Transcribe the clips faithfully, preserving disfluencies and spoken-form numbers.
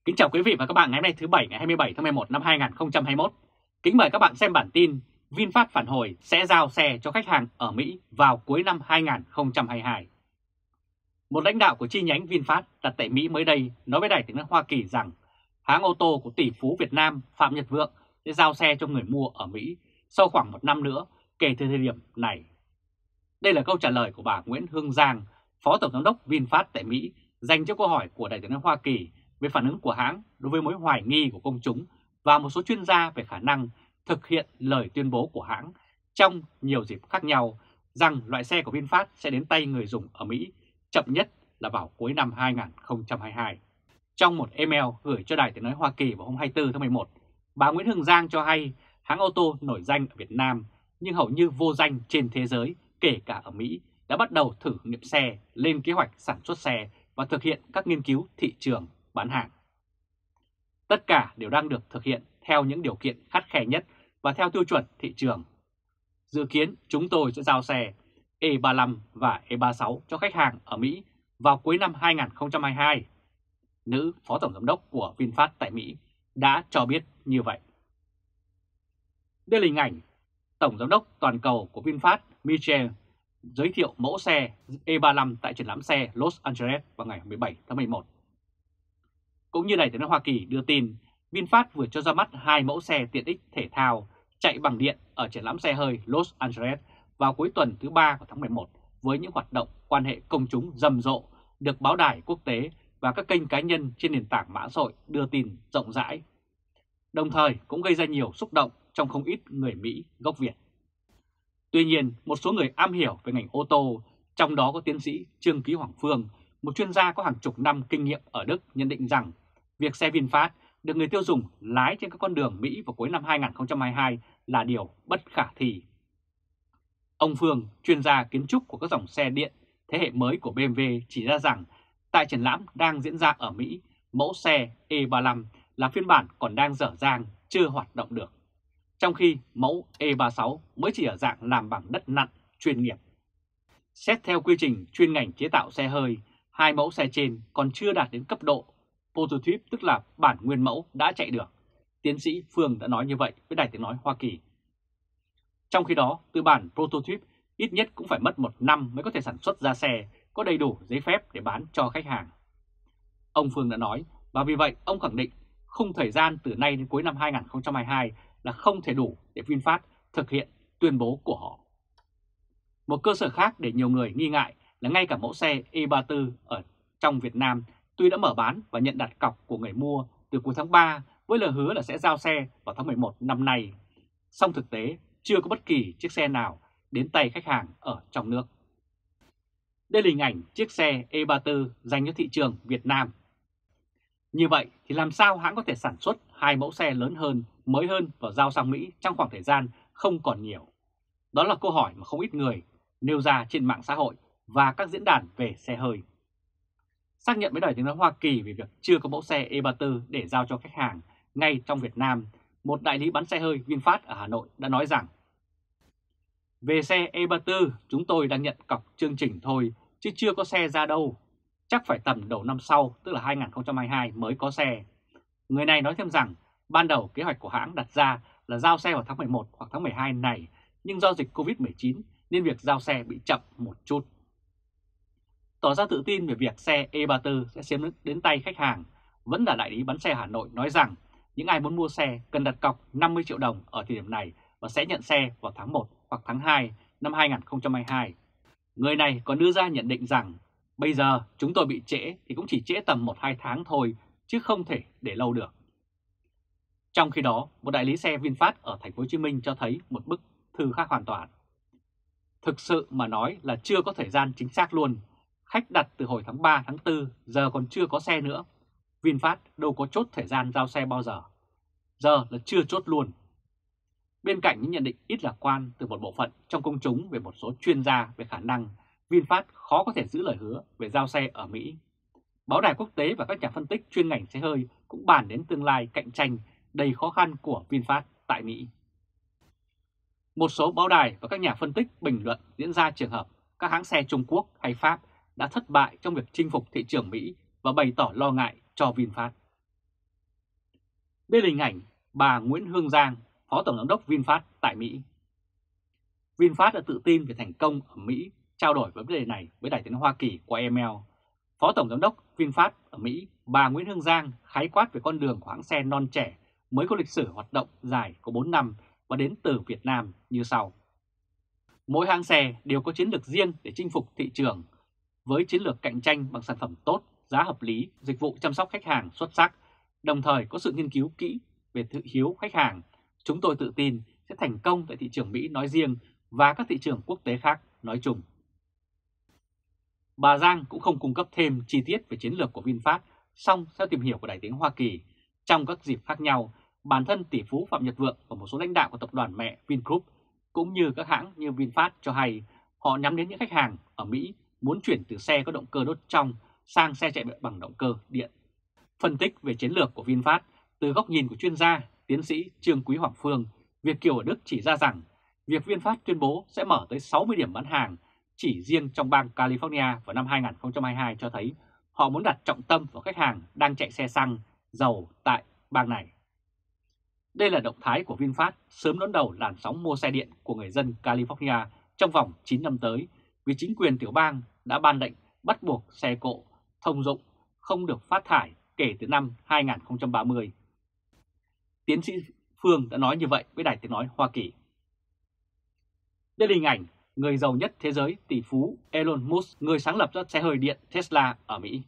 Kính chào quý vị và các bạn ngày hôm nay thứ Bảy ngày hai mươi bảy tháng mười một năm hai nghìn không trăm hai mươi mốt. Kính mời các bạn xem bản tin VinFast phản hồi sẽ giao xe cho khách hàng ở Mỹ vào cuối năm hai nghìn không trăm hai mươi hai. Một lãnh đạo của chi nhánh VinFast đặt tại Mỹ mới đây nói với Đài Tiếng nói Hoa Kỳ rằng hãng ô tô của tỷ phú Việt Nam Phạm Nhật Vượng sẽ giao xe cho người mua ở Mỹ sau khoảng một năm nữa kể từ thời điểm này. Đây là câu trả lời của bà Nguyễn Hương Giang, Phó Tổng Giám đốc VinFast tại Mỹ, dành cho câu hỏi của Đài Tiếng nói Hoa Kỳ về phản ứng của hãng đối với mối hoài nghi của công chúng và một số chuyên gia về khả năng thực hiện lời tuyên bố của hãng trong nhiều dịp khác nhau rằng loại xe của VinFast sẽ đến tay người dùng ở Mỹ chậm nhất là vào cuối năm hai nghìn không trăm hai mươi hai. Trong một email gửi cho Đài Tiếng nói Hoa Kỳ vào hôm hai mươi tư tháng mười một, bà Nguyễn Hương Giang cho hay hãng ô tô nổi danh ở Việt Nam nhưng hầu như vô danh trên thế giới, kể cả ở Mỹ, đã bắt đầu thử nghiệm xe, lên kế hoạch sản xuất xe và thực hiện các nghiên cứu thị trường bán hàng. Tất cả đều đang được thực hiện theo những điều kiện khắt khe nhất và theo tiêu chuẩn thị trường. Dự kiến chúng tôi sẽ giao xe E ba mươi lăm và E ba mươi sáu cho khách hàng ở Mỹ vào cuối năm hai nghìn không trăm hai mươi hai. Nữ Phó Tổng Giám đốc của VinFast tại Mỹ đã cho biết như vậy. Đây là hình ảnh Tổng Giám đốc toàn cầu của VinFast Michel giới thiệu mẫu xe E ba mươi lăm tại triển lãm xe Los Angeles vào ngày mười bảy tháng mười một. Cũng như Đài Tiếng nói Hoa Kỳ đưa tin, VinFast vừa cho ra mắt hai mẫu xe tiện ích thể thao chạy bằng điện ở triển lãm xe hơi Los Angeles vào cuối tuần thứ ba của tháng mười một với những hoạt động quan hệ công chúng rầm rộ được báo đài quốc tế và các kênh cá nhân trên nền tảng mạng xã hội đưa tin rộng rãi. Đồng thời cũng gây ra nhiều xúc động trong không ít người Mỹ gốc Việt. Tuy nhiên, một số người am hiểu về ngành ô tô, trong đó có tiến sĩ Trương Ký Hoàng Phương, một chuyên gia có hàng chục năm kinh nghiệm ở Đức, nhận định rằng việc xe VinFast được người tiêu dùng lái trên các con đường Mỹ vào cuối năm hai nghìn không trăm hai mươi hai là điều bất khả thi. Ông Phương, chuyên gia kiến trúc của các dòng xe điện thế hệ mới của bê em vê, chỉ ra rằng tại triển lãm đang diễn ra ở Mỹ, mẫu xe E ba mươi lăm là phiên bản còn đang dở dang, chưa hoạt động được, trong khi mẫu E ba mươi sáu mới chỉ ở dạng làm bằng đất nặn chuyên nghiệp. Xét theo quy trình chuyên ngành chế tạo xe hơi, hai mẫu xe trên còn chưa đạt đến cấp độ prototype, tức là bản nguyên mẫu đã chạy được. Tiến sĩ Phương đã nói như vậy với Đài Tiếng nói Hoa Kỳ. Trong khi đó, từ bản prototype ít nhất cũng phải mất một năm mới có thể sản xuất ra xe có đầy đủ giấy phép để bán cho khách hàng. Ông Phương đã nói, và vì vậy ông khẳng định khung thời gian từ nay đến cuối năm hai nghìn không trăm hai mươi hai là không thể đủ để VinFast thực hiện tuyên bố của họ. Một cơ sở khác để nhiều người nghi ngại là ngay cả mẫu xe E ba mươi tư ở trong Việt Nam tuy đã mở bán và nhận đặt cọc của người mua từ cuối tháng ba với lời hứa là sẽ giao xe vào tháng mười một năm nay, song thực tế chưa có bất kỳ chiếc xe nào đến tay khách hàng ở trong nước. Đây là hình ảnh chiếc xe E ba mươi tư dành cho thị trường Việt Nam. Như vậy thì làm sao hãng có thể sản xuất hai mẫu xe lớn hơn, mới hơn và giao sang Mỹ trong khoảng thời gian không còn nhiều? Đó là câu hỏi mà không ít người nêu ra trên mạng xã hội và các diễn đàn về xe hơi. Xác nhận với Đài Tiếng nói Hoa Kỳ về việc chưa có mẫu xe E ba mươi tư để giao cho khách hàng ngay trong Việt Nam, một đại lý bán xe hơi VinFast ở Hà Nội đã nói rằng: về xe E ba mươi tư, chúng tôi đang nhận cọc chương trình thôi, chứ chưa có xe ra đâu. Chắc phải tầm đầu năm sau, tức là hai nghìn không trăm hai mươi hai mới có xe. Người này nói thêm rằng, ban đầu kế hoạch của hãng đặt ra là giao xe vào tháng mười một hoặc tháng mười hai này, nhưng do dịch Covid mười chín nên việc giao xe bị chậm một chút. Tỏ ra tự tin về việc xe E ba mươi tư sẽ sớm đến tay khách hàng, vẫn là đại lý bán xe Hà Nội nói rằng những ai muốn mua xe cần đặt cọc năm mươi triệu đồng ở thời điểm này và sẽ nhận xe vào tháng một hoặc tháng hai năm hai nghìn không trăm hai mươi hai. Người này còn đưa ra nhận định rằng bây giờ chúng tôi bị trễ thì cũng chỉ trễ tầm một hai tháng thôi, chứ không thể để lâu được. Trong khi đó, một đại lý xe VinFast ở thành phố Hồ Chí Minh cho thấy một bức thư khác hoàn toàn. Thực sự mà nói là chưa có thời gian chính xác luôn. Khách đặt từ hồi tháng ba, tháng tư, giờ còn chưa có xe nữa. VinFast đâu có chốt thời gian giao xe bao giờ. Giờ là chưa chốt luôn. Bên cạnh những nhận định ít lạc quan từ một bộ phận trong công chúng về một số chuyên gia về khả năng VinFast khó có thể giữ lời hứa về giao xe ở Mỹ, báo đài quốc tế và các nhà phân tích chuyên ngành xe hơi cũng bàn đến tương lai cạnh tranh đầy khó khăn của VinFast tại Mỹ. Một số báo đài và các nhà phân tích bình luận diễn ra trường hợp các hãng xe Trung Quốc hay Pháp đã thất bại trong việc chinh phục thị trường Mỹ và bày tỏ lo ngại cho VinFast. Đây là hình ảnh bà Nguyễn Hương Giang, Phó Tổng Giám đốc VinFast tại Mỹ. VinFast đã tự tin về thành công ở Mỹ, trao đổi với vấn đề này với Đài tiếng nói Hoa Kỳ qua email. Phó Tổng Giám đốc VinFast ở Mỹ, bà Nguyễn Hương Giang khái quát về con đường của hãng xe non trẻ mới có lịch sử hoạt động dài có bốn năm và đến từ Việt Nam như sau. Mỗi hãng xe đều có chiến lược riêng để chinh phục thị trường, với chiến lược cạnh tranh bằng sản phẩm tốt, giá hợp lý, dịch vụ chăm sóc khách hàng xuất sắc, đồng thời có sự nghiên cứu kỹ về thị hiếu khách hàng. Chúng tôi tự tin sẽ thành công tại thị trường Mỹ nói riêng và các thị trường quốc tế khác nói chung. Bà Giang cũng không cung cấp thêm chi tiết về chiến lược của VinFast, song theo tìm hiểu của Đài tiếng Hoa Kỳ, trong các dịp khác nhau, bản thân tỷ phú Phạm Nhật Vượng và một số lãnh đạo của tập đoàn mẹ Vingroup cũng như các hãng như VinFast cho hay họ nhắm đến những khách hàng ở Mỹ muốn chuyển từ xe có động cơ đốt trong sang xe chạy bằng động cơ điện. Phân tích về chiến lược của VinFast từ góc nhìn của chuyên gia, tiến sĩ Trương Quý Hoàng Phương, Việt kiều ở Đức chỉ ra rằng việc VinFast tuyên bố sẽ mở tới sáu mươi điểm bán hàng chỉ riêng trong bang California vào năm hai nghìn không trăm hai mươi hai cho thấy họ muốn đặt trọng tâm vào khách hàng đang chạy xe xăng, dầu tại bang này. Đây là động thái của VinFast sớm đón đầu làn sóng mua xe điện của người dân California trong vòng chín năm tới vì chính quyền tiểu bang đã ban lệnh bắt buộc xe cộ thông dụng không được phát thải kể từ năm hai nghìn không trăm ba mươi. Tiến sĩ Phương đã nói như vậy với Đài tiếng nói Hoa Kỳ. Đây là hình ảnh người giàu nhất thế giới, tỷ phú Elon Musk, người sáng lập ra xe hơi điện Tesla ở Mỹ.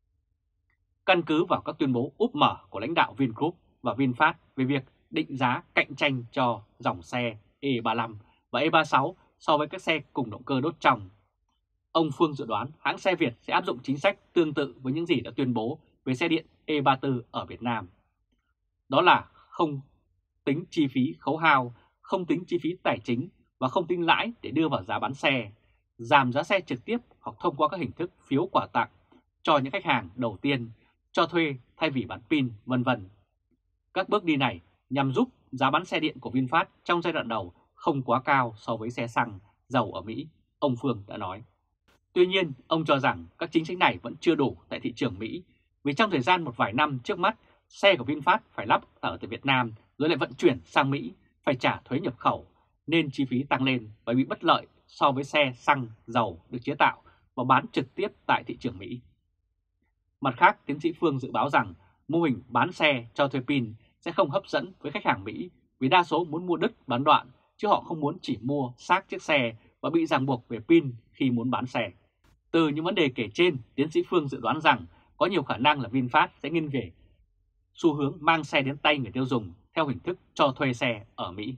Căn cứ vào các tuyên bố úp mở của lãnh đạo Vingroup và VinFast về việc định giá cạnh tranh cho dòng xe E ba mươi lăm và E ba mươi sáu so với các xe cùng động cơ đốt trong, ông Phương dự đoán hãng xe Việt sẽ áp dụng chính sách tương tự với những gì đã tuyên bố về xe điện E ba mươi tư ở Việt Nam. Đó là không tính chi phí khấu hao, không tính chi phí tài chính và không tính lãi để đưa vào giá bán xe, giảm giá xe trực tiếp hoặc thông qua các hình thức phiếu quà tặng cho những khách hàng đầu tiên, cho thuê thay vì bán pin, vân vân. Các bước đi này nhằm giúp giá bán xe điện của VinFast trong giai đoạn đầu không quá cao so với xe xăng, dầu ở Mỹ, ông Phương đã nói. Tuy nhiên, ông cho rằng các chính sách này vẫn chưa đủ tại thị trường Mỹ vì trong thời gian một vài năm trước mắt, xe của VinFast phải lắp ở tại Việt Nam rồi lại vận chuyển sang Mỹ, phải trả thuế nhập khẩu, nên chi phí tăng lên và bị bất lợi so với xe xăng, dầu được chế tạo và bán trực tiếp tại thị trường Mỹ. Mặt khác, tiến sĩ Phương dự báo rằng mô hình bán xe cho thuê pin sẽ không hấp dẫn với khách hàng Mỹ vì đa số muốn mua đứt bán đoạn, chứ họ không muốn chỉ mua xác chiếc xe và bị ràng buộc về pin khi muốn bán xe. Từ những vấn đề kể trên, tiến sĩ Phương dự đoán rằng có nhiều khả năng là VinFast sẽ nghiêng về xu hướng mang xe đến tay người tiêu dùng theo hình thức cho thuê xe ở Mỹ.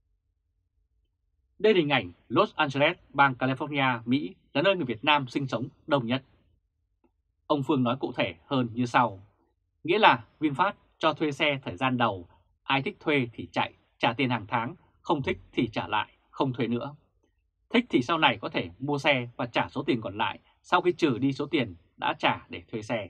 Đây là hình ảnh Los Angeles, bang California, Mỹ là nơi người Việt Nam sinh sống đông nhất. Ông Phương nói cụ thể hơn như sau, nghĩa là VinFast cho thuê xe thời gian đầu, ai thích thuê thì chạy, trả tiền hàng tháng, không thích thì trả lại, không thuê nữa. Thích thì sau này có thể mua xe và trả số tiền còn lại sau khi trừ đi số tiền đã trả để thuê xe.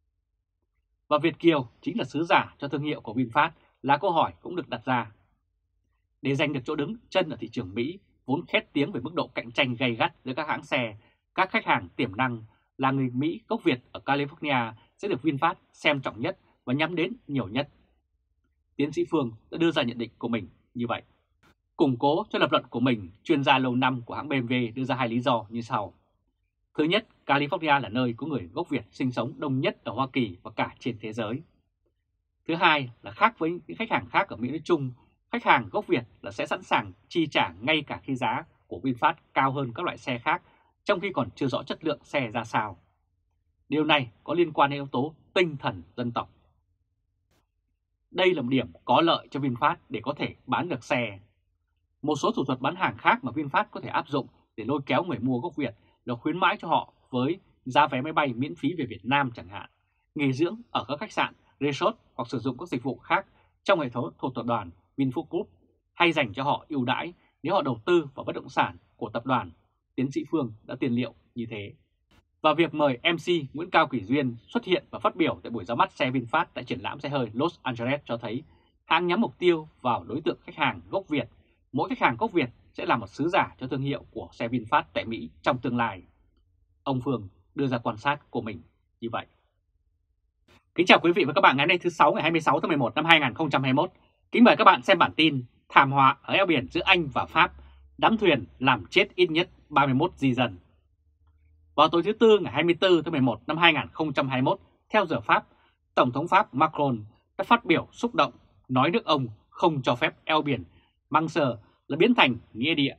Và Việt kiều chính là sứ giả cho thương hiệu của VinFast là câu hỏi cũng được đặt ra. Để giành được chỗ đứng chân ở thị trường Mỹ, vốn khét tiếng về mức độ cạnh tranh gay gắt giữa các hãng xe, các khách hàng tiềm năng là người Mỹ gốc Việt ở California sẽ được VinFast xem trọng nhất và nhắm đến nhiều nhất. Tiến sĩ Phương đã đưa ra nhận định của mình như vậy. Củng cố cho lập luận của mình, chuyên gia lâu năm của hãng bê em vê đưa ra hai lý do như sau. Thứ nhất, California là nơi có người gốc Việt sinh sống đông nhất ở Hoa Kỳ và cả trên thế giới. Thứ hai là khác với những khách hàng khác ở Mỹ nói chung, khách hàng gốc Việt là sẽ sẵn sàng chi trả ngay cả khi giá của VinFast cao hơn các loại xe khác, trong khi còn chưa rõ chất lượng xe ra sao. Điều này có liên quan đến yếu tố tinh thần dân tộc. Đây là một điểm có lợi cho VinFast để có thể bán được xe. Một số thủ thuật bán hàng khác mà VinFast có thể áp dụng để lôi kéo người mua gốc Việt là khuyến mãi cho họ với giá vé máy bay miễn phí về Việt Nam chẳng hạn, nghỉ dưỡng ở các khách sạn, resort hoặc sử dụng các dịch vụ khác trong hệ thống thuộc tập đoàn Vingroup Group, hay dành cho họ ưu đãi nếu họ đầu tư vào bất động sản của tập đoàn. Tiến sĩ Phương đã tiền liệu như thế. Và việc mời em xê Nguyễn Cao Kỳ Duyên xuất hiện và phát biểu tại buổi ra mắt xe VinFast tại triển lãm xe hơi Los Angeles cho thấy hãng nhắm mục tiêu vào đối tượng khách hàng gốc Việt. Mỗi khách hàng gốc Việt sẽ là một sứ giả cho thương hiệu của xe VinFast tại Mỹ trong tương lai. Ông Phương đưa ra quan sát của mình như vậy. Kính chào quý vị và các bạn ngày hôm nay thứ sáu ngày hai mươi sáu tháng mười một năm hai nghìn không trăm hai mươi mốt. Kính mời các bạn xem bản tin thảm họa ở eo biển giữa Anh và Pháp, đắm thuyền làm chết ít nhất ba mươi mốt di dân. Vào tối thứ Tư ngày hai mươi tư tháng mười một năm hai nghìn không trăm hai mươi mốt, theo giờ Pháp, Tổng thống Pháp Macron đã phát biểu xúc động nói nước ông không cho phép eo biển Manche là biến thành nghĩa địa.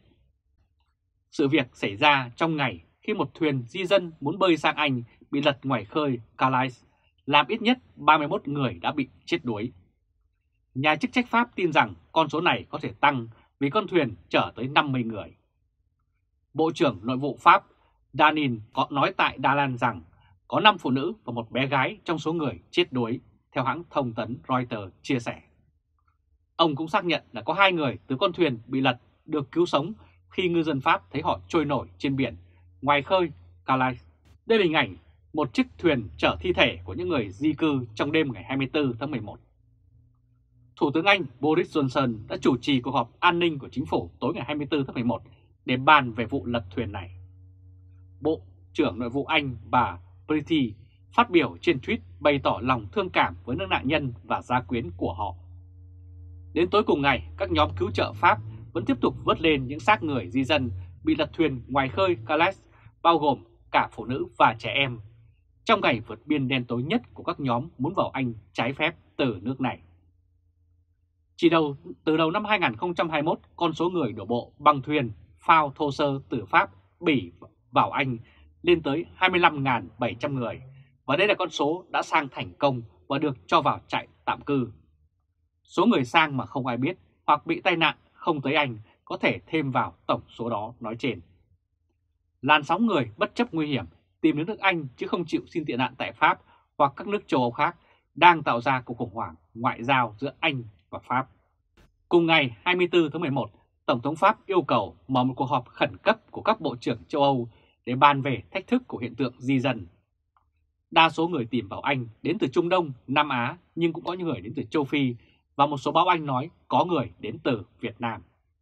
Sự việc xảy ra trong ngày khi một thuyền di dân muốn bơi sang Anh bị lật ngoài khơi Calais, làm ít nhất ba mươi mốt người đã bị chết đuối. Nhà chức trách Pháp tin rằng con số này có thể tăng vì con thuyền chở tới năm mươi người. Bộ trưởng Nội vụ Pháp Danin có nói tại Đà Lan rằng có năm phụ nữ và một bé gái trong số người chết đuối, theo hãng thông tấn Reuters chia sẻ. Ông cũng xác nhận là có hai người từ con thuyền bị lật được cứu sống khi ngư dân Pháp thấy họ trôi nổi trên biển ngoài khơi Calais. Đây là hình ảnh một chiếc thuyền chở thi thể của những người di cư trong đêm ngày hai mươi tư tháng mười một. Thủ tướng Anh Boris Johnson đã chủ trì cuộc họp an ninh của chính phủ tối ngày hai mươi tư tháng mười một để bàn về vụ lật thuyền này. Bộ trưởng Nội vụ Anh bà Priti phát biểu trên tweet bày tỏ lòng thương cảm với những nạn nhân và gia quyến của họ. Đến tối cùng ngày, các nhóm cứu trợ Pháp vẫn tiếp tục vớt lên những xác người di dân bị lật thuyền ngoài khơi Calais, bao gồm cả phụ nữ và trẻ em, trong ngày vượt biên đen tối nhất của các nhóm muốn vào Anh trái phép từ nước này. Chỉ đầu từ đầu năm hai nghìn không trăm hai mươi mốt, con số người đổ bộ bằng thuyền phao thô sơ từ Pháp, Bỉ vào Anh lên tới hai mươi lăm nghìn bảy trăm người, và đây là con số đã sang thành công và được cho vào trại tạm cư. Số người sang mà không ai biết hoặc bị tai nạn không tới Anh có thể thêm vào tổng số đó nói trên. Làn sóng người bất chấp nguy hiểm tìm đến nước Anh chứ không chịu xin tị nạn tại Pháp hoặc các nước châu Âu khác đang tạo ra cuộc khủng hoảng ngoại giao giữa Anh và Pháp. Cùng ngày hai mươi tư tháng mười một, Tổng thống Pháp yêu cầu mở một cuộc họp khẩn cấp của các bộ trưởng châu Âu để bàn về thách thức của hiện tượng di dân. Đa số người tìm vào Anh đến từ Trung Đông, Nam Á, nhưng cũng có những người đến từ châu Phi, và một số báo Anh nói có người đến từ Việt Nam.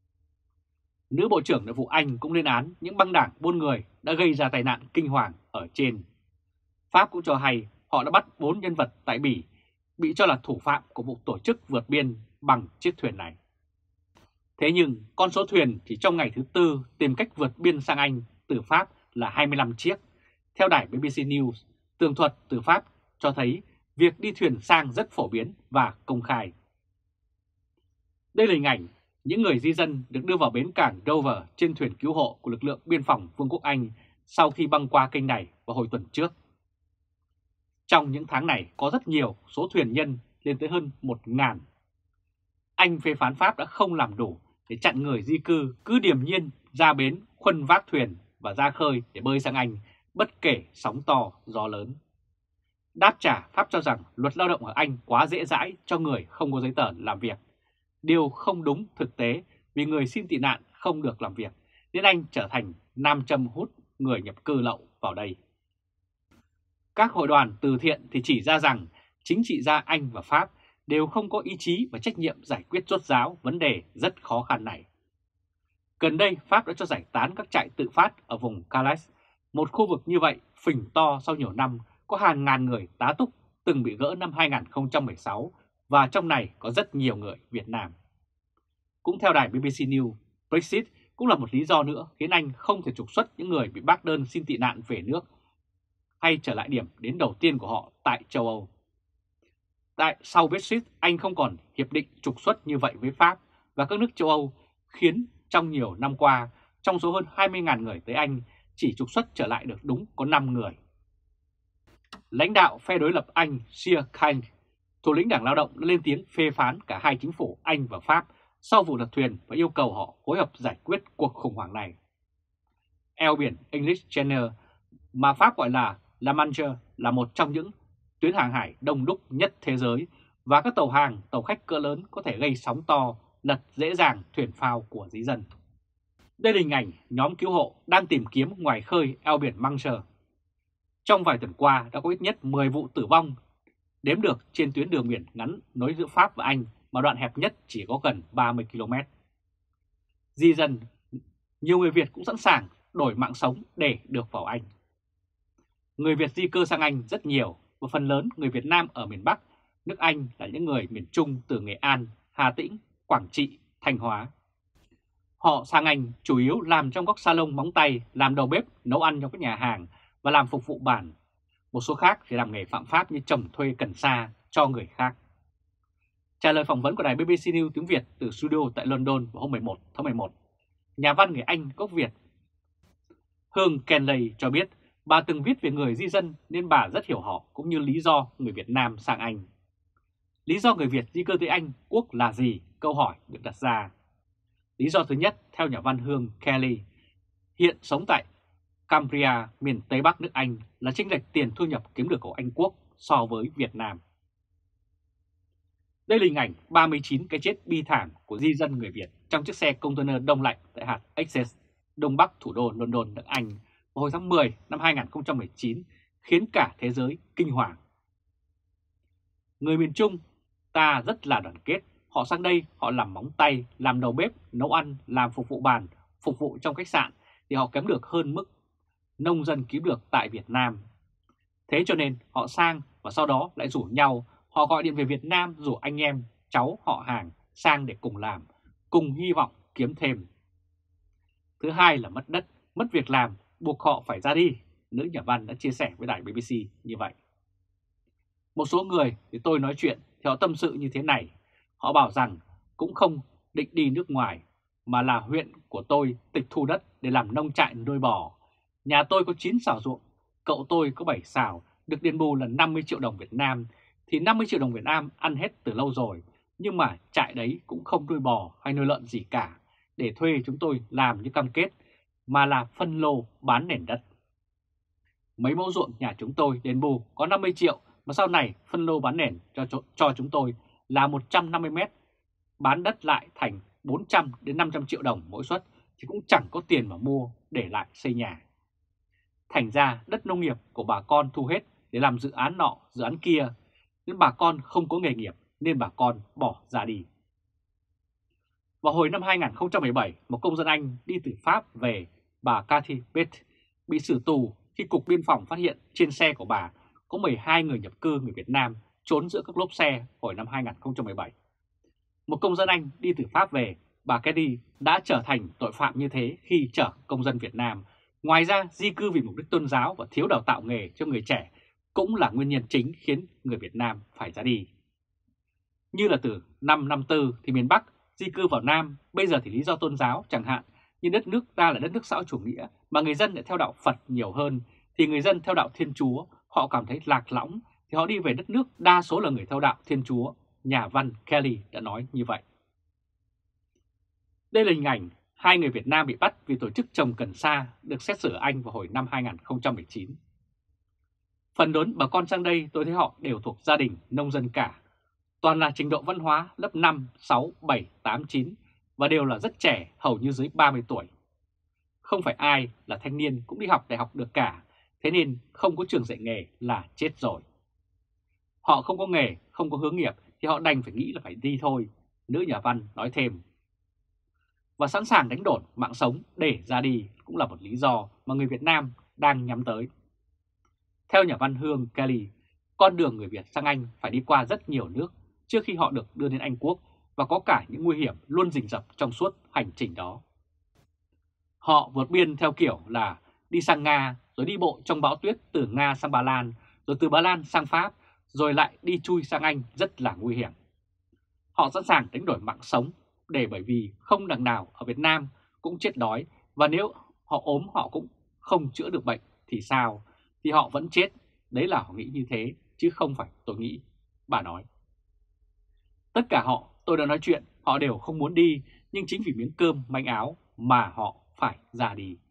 Nữ Bộ trưởng Nội vụ Anh cũng lên án những băng đảng buôn người đã gây ra tai nạn kinh hoàng ở trên. Pháp cũng cho hay họ đã bắt bốn nhân vật tại Bỉ bị cho là thủ phạm của vụ tổ chức vượt biên bằng chiếc thuyền này. Thế nhưng con số thuyền chỉ trong ngày thứ Tư tìm cách vượt biên sang Anh từ Pháp là hai mươi lăm chiếc. Theo đài bê bê xê News, tường thuật từ Pháp cho thấy việc đi thuyền sang rất phổ biến và công khai. Đây là hình ảnh những người di dân được đưa vào bến cảng Dover trên thuyền cứu hộ của lực lượng biên phòng Vương quốc Anh sau khi băng qua kênh này vào hồi tuần trước. Trong những tháng này có rất nhiều số thuyền nhân lên tới hơn một nghìn. Anh phê phán Pháp đã không làm đủ để chặn người di cư cứ điềm nhiên ra bến khuân vác thuyền và ra khơi để bơi sang Anh bất kể sóng to gió lớn. Đáp trả, Pháp cho rằng luật lao động ở Anh quá dễ dãi cho người không có giấy tờ làm việc. Điều không đúng thực tế vì người xin tị nạn không được làm việc, nên Anh trở thành nam châm hút người nhập cư lậu vào đây. Các hội đoàn từ thiện thì chỉ ra rằng chính trị gia Anh và Pháp đều không có ý chí và trách nhiệm giải quyết rốt ráo vấn đề rất khó khăn này. Gần đây, Pháp đã cho giải tán các trại tự phát ở vùng Calais, một khu vực như vậy phình to sau nhiều năm, có hàng ngàn người tá túc từng bị gỡ năm hai nghìn không trăm mười sáu, và trong này có rất nhiều người Việt Nam. Cũng theo đài bê bê xê News, Brexit cũng là một lý do nữa khiến Anh không thể trục xuất những người bị bác đơn xin tị nạn về nước hay trở lại điểm đến đầu tiên của họ tại châu Âu. Tại sau Brexit, Anh không còn hiệp định trục xuất như vậy với Pháp và các nước châu Âu, khiến trong nhiều năm qua, trong số hơn hai mươi nghìn người tới Anh, chỉ trục xuất trở lại được đúng có năm người. Lãnh đạo phe đối lập Anh Sir Keir, thủ lĩnh Đảng Lao động, đã lên tiếng phê phán cả hai chính phủ Anh và Pháp sau vụ lật thuyền và yêu cầu họ phối hợp giải quyết cuộc khủng hoảng này. Eo biển English Channel, mà Pháp gọi là La Manche, là một trong những tuyến hàng hải đông đúc nhất thế giới, và các tàu hàng, tàu khách cỡ lớn có thể gây sóng to, lật dễ dàng thuyền phao của di dân. Đây là hình ảnh nhóm cứu hộ đang tìm kiếm ngoài khơi eo biển Manche. Trong vài tuần qua đã có ít nhất mười vụ tử vong đếm được trên tuyến đường biển ngắn nối giữa Pháp và Anh, mà đoạn hẹp nhất chỉ có gần ba mươi ki lô mét. Di dân, nhiều người Việt cũng sẵn sàng đổi mạng sống để được vào Anh. Người Việt di cư sang Anh rất nhiều, và phần lớn người Việt Nam ở miền Bắc, nước Anh là những người miền Trung từ Nghệ An, Hà Tĩnh, Quảng Trị, Thanh Hóa. Họ sang Anh chủ yếu làm trong các salon móng tay, làm đầu bếp, nấu ăn trong các nhà hàng và làm phục vụ bàn. Một số khác thì làm nghề phạm pháp như trồng thuê cần sa cho người khác. Trả lời phỏng vấn của đài bê bê xê News tiếng Việt từ studio tại London vào hôm mười một tháng mười một, nhà văn người Anh gốc Việt Hương Kenley cho biết bà từng viết về người di dân nên bà rất hiểu họ cũng như lý do người Việt Nam sang Anh. Lý do người Việt di cư tới Anh Quốc là gì? Câu hỏi được đặt ra. Lý do thứ nhất, theo nhà văn Hương Kelly, hiện sống tại Cambria, miền Tây Bắc nước Anh là chênh lệch tiền thu nhập kiếm được của Anh Quốc so với Việt Nam. Đây là hình ảnh ba mươi chín cái chết bi thảm của di dân người Việt trong chiếc xe container đông lạnh tại hạt Essex, đông bắc thủ đô London, nước Anh vào hồi tháng mười năm hai nghìn không trăm mười chín, khiến cả thế giới kinh hoàng. Người miền Trung ta rất là đoàn kết, họ sang đây họ làm móng tay, làm đầu bếp, nấu ăn, làm phục vụ bàn, phục vụ trong khách sạn thì họ kém được hơn mức nông dân kiếm được tại Việt Nam. Thế cho nên họ sang và sau đó lại rủ nhau, họ gọi điện về Việt Nam rủ anh em, cháu họ hàng sang để cùng làm, cùng hy vọng kiếm thêm. Thứ hai là mất đất, mất việc làm, buộc họ phải ra đi, nữ nhà văn đã chia sẻ với đài bê bê xê như vậy. Một số người thì tôi nói chuyện thì họ tâm sự như thế này, họ bảo rằng cũng không định đi nước ngoài mà là huyện của tôi tịch thu đất để làm nông trại nuôi bò. Nhà tôi có chín xào ruộng, cậu tôi có bảy xào, được đền bù là năm mươi triệu đồng Việt Nam, thì năm mươi triệu đồng Việt Nam ăn hết từ lâu rồi, nhưng mà trại đấy cũng không nuôi bò hay nuôi lợn gì cả, để thuê chúng tôi làm như cam kết, mà là phân lô bán nền đất. Mấy mẫu ruộng nhà chúng tôi đền bù có năm mươi triệu, mà sau này phân lô bán nền cho, cho, cho chúng tôi là một trăm năm mươi mét, bán đất lại thành bốn trăm đến năm trăm triệu đồng mỗi suất, thì cũng chẳng có tiền mà mua để lại xây nhà. Thành ra đất nông nghiệp của bà con thu hết để làm dự án nọ, dự án kia, nên bà con không có nghề nghiệp nên bà con bỏ ra đi. Vào hồi năm hai nghìn không trăm mười bảy, một công dân Anh đi từ Pháp về, bà Cathy Bates, bị xử tù khi Cục Biên phòng phát hiện trên xe của bà có mười hai người nhập cư người Việt Nam trốn giữa các lốp xe hồi năm hai nghìn không trăm mười bảy. Một công dân Anh đi từ Pháp về, bà Cathy đã trở thành tội phạm như thế khi chở công dân Việt Nam. Ngoài ra, di cư vì mục đích tôn giáo và thiếu đào tạo nghề cho người trẻ cũng là nguyên nhân chính khiến người Việt Nam phải ra đi. Như là từ năm năm tư thì miền Bắc di cư vào Nam, bây giờ thì lý do tôn giáo chẳng hạn, nhưng đất nước ta là đất nước xã hội chủ nghĩa mà người dân lại theo đạo Phật nhiều hơn, thì người dân theo đạo Thiên Chúa họ cảm thấy lạc lõng thì họ đi về đất nước đa số là người theo đạo Thiên Chúa, nhà văn Kelly đã nói như vậy. Đây là hình ảnh hai người Việt Nam bị bắt vì tổ chức trồng cần sa được xét xử ở Anh vào hồi năm hai nghìn không trăm mười chín. Phần lớn bà con sang đây tôi thấy họ đều thuộc gia đình nông dân cả, toàn là trình độ văn hóa lớp năm, sáu, bảy, tám, chín và đều là rất trẻ, hầu như dưới ba mươi tuổi. Không phải ai là thanh niên cũng đi học đại học được cả, thế nên không có trường dạy nghề là chết rồi. Họ không có nghề, không có hướng nghiệp thì họ đành phải nghĩ là phải đi thôi, nữ nhà văn nói thêm. Và sẵn sàng đánh đổi mạng sống để ra đi cũng là một lý do mà người Việt Nam đang nhắm tới. Theo nhà văn Hương Kelly, con đường người Việt sang Anh phải đi qua rất nhiều nước trước khi họ được đưa đến Anh Quốc và có cả những nguy hiểm luôn rình rập trong suốt hành trình đó. Họ vượt biên theo kiểu là đi sang Nga, rồi đi bộ trong bão tuyết từ Nga sang Ba Lan, rồi từ Ba Lan sang Pháp, rồi lại đi chui sang Anh rất là nguy hiểm. Họ sẵn sàng đánh đổi mạng sống để bởi vì không đằng nào ở Việt Nam cũng chết đói, và nếu họ ốm họ cũng không chữa được bệnh thì sao, thì họ vẫn chết. Đấy là họ nghĩ như thế, chứ không phải tôi nghĩ, bà nói. Tất cả họ tôi đã nói chuyện, họ đều không muốn đi, nhưng chính vì miếng cơm manh áo mà họ phải ra đi.